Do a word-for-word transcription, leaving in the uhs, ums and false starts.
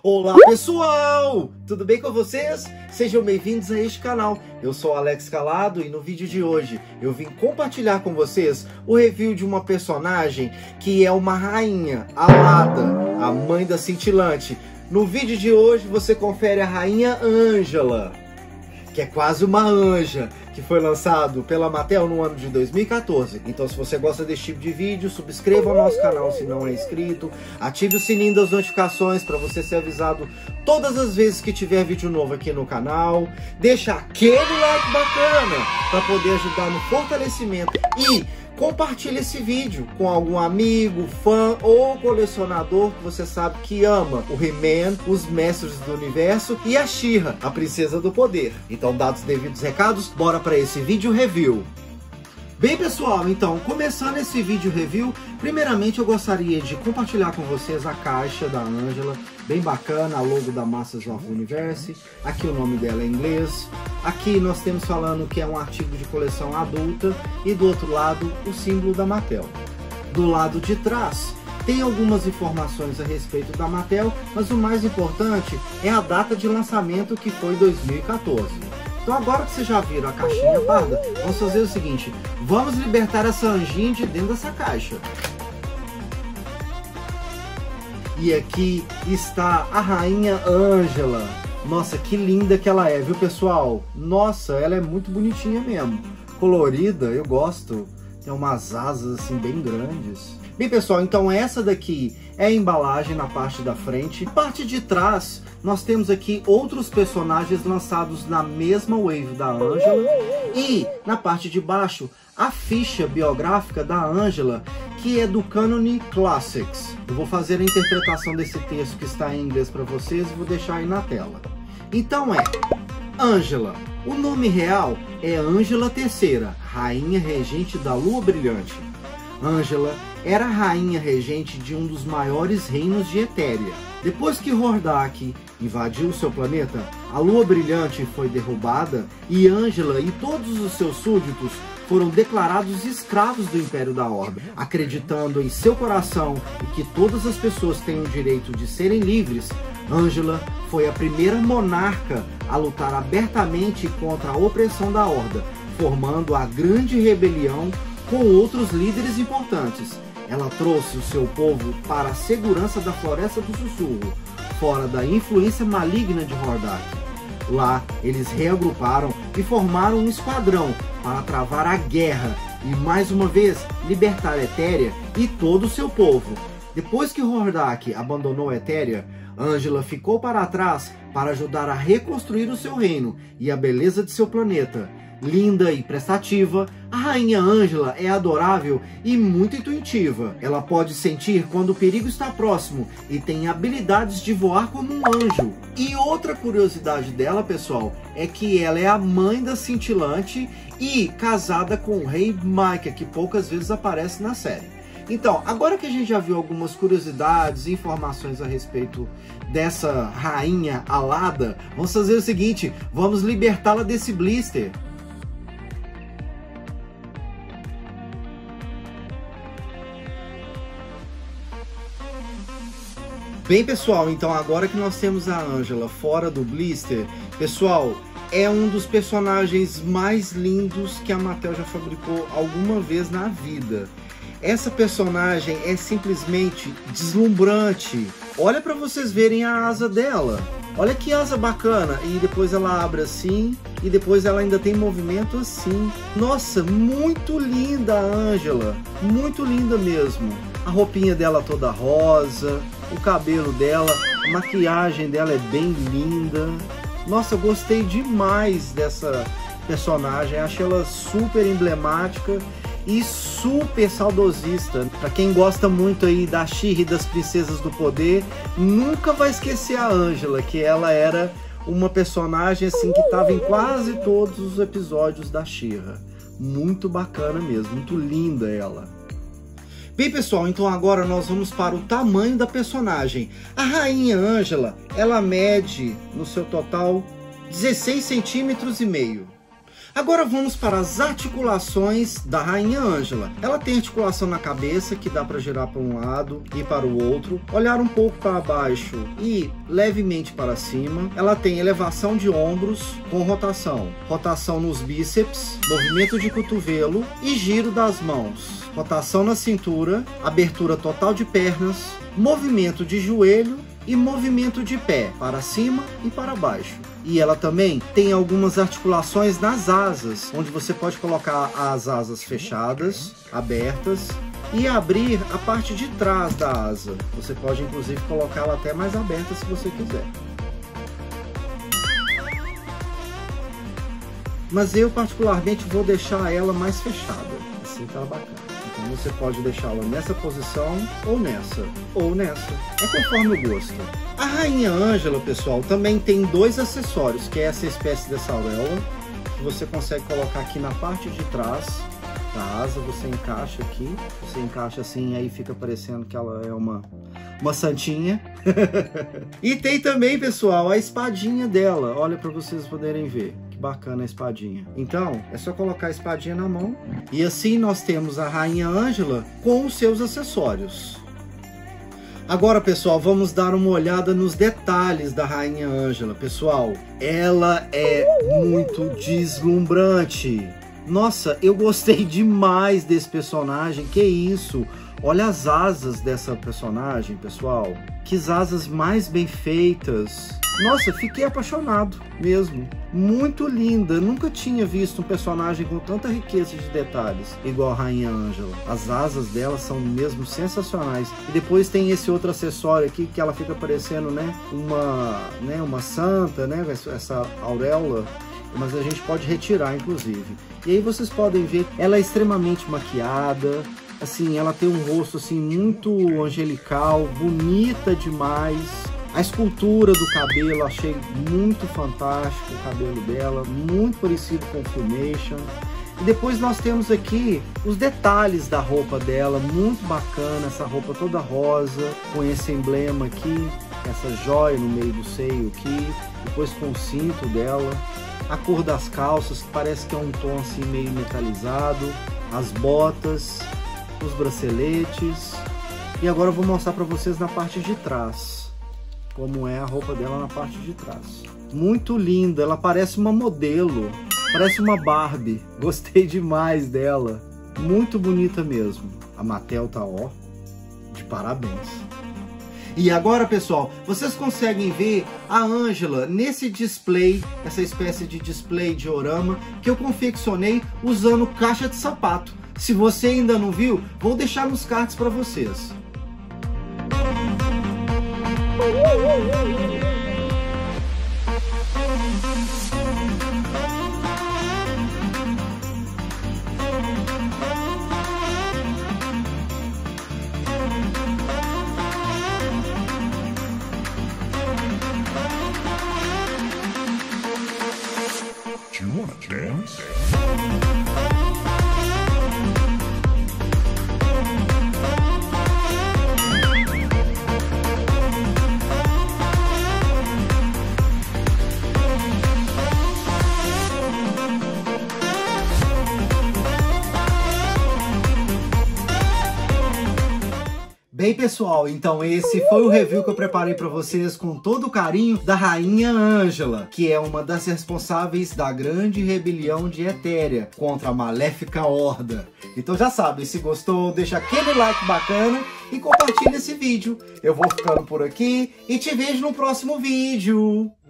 Olá pessoal, tudo bem com vocês? Sejam bem-vindos a este canal. Eu sou Alex Calado e no vídeo de hoje eu vim compartilhar com vocês o review de uma personagem que é uma rainha alada, a mãe da cintilante. No vídeo de hoje você confere a rainha Angela, que é quase uma anja, que foi lançado pela Mattel no ano de dois mil e quatorze. Então, se você gosta desse tipo de vídeo, subscreva o nosso canal se não é inscrito, ative o sininho das notificações para você ser avisado todas as vezes que tiver vídeo novo aqui no canal. Deixa aquele like bacana para poder ajudar no fortalecimento e compartilhe esse vídeo com algum amigo, fã ou colecionador que você sabe que ama o He-Man, os Mestres do Universo e a She-Ra, a Princesa do Poder. Então, dados os devidos recados, bora para esse vídeo review. Bem pessoal, então, começando esse vídeo review, primeiramente eu gostaria de compartilhar com vocês a caixa da Angela, bem bacana, a logo da Masters of the Universe, aqui o nome dela é em inglês, aqui nós temos falando que é um artigo de coleção adulta e do outro lado o símbolo da Mattel. Do lado de trás tem algumas informações a respeito da Mattel, mas o mais importante é a data de lançamento, que foi dois mil e quatorze. Então agora que vocês já viram a caixinha parda, vamos fazer o seguinte, vamos libertar essa anjinha de dentro dessa caixa. E aqui está a rainha Angela. Nossa, que linda que ela é, viu pessoal? Nossa, ela é muito bonitinha mesmo. Colorida, eu gosto. Tem umas asas assim bem grandes. Bem pessoal, então essa daqui é a embalagem na parte da frente. Parte de trás, nós temos aqui outros personagens lançados na mesma wave da Angela. E na parte de baixo, a ficha biográfica da Angela, que é do Canon Classics. Eu vou fazer a interpretação desse texto que está em inglês para vocês e vou deixar aí na tela. Então é Angela. O nome real é Angela terceira, rainha regente da Lua Brilhante. Angela era a rainha regente de um dos maiores reinos de Etéria. Depois que Hordak invadiu seu planeta, a Lua Brilhante foi derrubada e Angela e todos os seus súditos foram declarados escravos do Império da Horda. Acreditando em seu coração e que todas as pessoas têm o direito de serem livres, Angela foi a primeira monarca a lutar abertamente contra a opressão da Horda, formando a Grande Rebelião com outros líderes importantes. Ela trouxe o seu povo para a segurança da Floresta do Sussurro, fora da influência maligna de Hordak. Lá, eles reagruparam e formaram um esquadrão para travar a guerra e, mais uma vez, libertar Etéria e todo o seu povo. Depois que Hordak abandonou Etéria, Angela ficou para trás para ajudar a reconstruir o seu reino e a beleza de seu planeta. Linda e prestativa, a rainha Angela é adorável e muito intuitiva. Ela pode sentir quando o perigo está próximo e tem habilidades de voar como um anjo. E outra curiosidade dela, pessoal, é que ela é a mãe da cintilante e casada com o rei Micah, que poucas vezes aparece na série. Então, agora que a gente já viu algumas curiosidades e informações a respeito dessa rainha alada, vamos fazer o seguinte, vamos libertá-la desse blister. Bem pessoal, então agora que nós temos a Angela fora do blister, pessoal, é um dos personagens mais lindos que a Mattel já fabricou alguma vez na vida. Essa personagem é simplesmente deslumbrante. Olha para vocês verem a asa dela. Olha que asa bacana. E depois ela abre assim. E depois ela ainda tem movimento assim. Nossa, muito linda a Angela. Muito linda mesmo. A roupinha dela toda rosa. O cabelo dela. A maquiagem dela é bem linda. Nossa, eu gostei demais dessa personagem. Achei ela super emblemática e super saudosista. Para quem gosta muito aí da She-Ra e das Princesas do Poder, nunca vai esquecer a Angela, que ela era uma personagem assim que estava em quase todos os episódios da She-Ra. Muito bacana mesmo, muito linda ela. Bem pessoal, então agora nós vamos para o tamanho da personagem. A rainha Angela, ela mede no seu total dezesseis centímetros e meio. Agora vamos para as articulações da Rainha Ângela. Ela tem articulação na cabeça, que dá para girar para um lado e para o outro, olhar um pouco para baixo e levemente para cima. Ela tem elevação de ombros com rotação, rotação nos bíceps, movimento de cotovelo e giro das mãos, rotação na cintura, abertura total de pernas, movimento de joelho e movimento de pé para cima e para baixo. E ela também tem algumas articulações nas asas, onde você pode colocar as asas fechadas, abertas, e abrir a parte de trás da asa. Você pode inclusive colocá-la até mais aberta se você quiser. Mas eu particularmente vou deixar ela mais fechada, assim tá bacana. Então você pode deixá-la nessa posição, ou nessa, ou nessa. É conforme o gosto. A Rainha Ângela, pessoal, também tem dois acessórios, que é essa espécie dessa auréola, que você consegue colocar aqui na parte de trás da asa. Você encaixa aqui, você encaixa assim, aí fica parecendo que ela é uma, uma santinha. E tem também, pessoal, a espadinha dela. Olha para vocês poderem ver. Bacana a espadinha. Então, é só colocar a espadinha na mão. E assim nós temos a Rainha Ângela com os seus acessórios. Agora, pessoal, vamos dar uma olhada nos detalhes da Rainha Ângela. Pessoal, ela é muito deslumbrante. Nossa, eu gostei demais desse personagem. Que isso? Olha as asas dessa personagem, pessoal. Que asas mais bem feitas. Nossa, fiquei apaixonado mesmo. Muito linda. Nunca tinha visto um personagem com tanta riqueza de detalhes igual a Rainha Ângela. As asas dela são mesmo sensacionais. E depois tem esse outro acessório aqui que ela fica parecendo, né, uma, né, uma santa, né, essa auréola. Mas a gente pode retirar, inclusive. E aí vocês podem ver, ela é extremamente maquiada. Assim, ela tem um rosto assim muito angelical, bonita demais. A escultura do cabelo, achei muito fantástico o cabelo dela, muito parecido com o Filmation. E depois nós temos aqui os detalhes da roupa dela, muito bacana, essa roupa toda rosa, com esse emblema aqui, essa joia no meio do seio aqui, depois com o cinto dela. A cor das calças, parece que é um tom assim meio metalizado, as botas, os braceletes. E agora eu vou mostrar para vocês na parte de trás como é a roupa dela na parte de trás. Muito linda, ela parece uma modelo, parece uma Barbie. Gostei demais dela, muito bonita mesmo. A Mattel tá, ó, de parabéns. E agora, pessoal, vocês conseguem ver a Ângela nesse display, essa espécie de display diorama que eu confeccionei usando caixa de sapato. Se você ainda não viu, vou deixar nos cards para vocês. Do you wanna dance? Bem, pessoal, então esse foi o review que eu preparei para vocês com todo o carinho da Rainha Ângela, que é uma das responsáveis da grande rebelião de Etéria contra a maléfica Horda. Então já sabe, se gostou, deixa aquele like bacana e compartilha esse vídeo. Eu vou ficando por aqui e te vejo no próximo vídeo.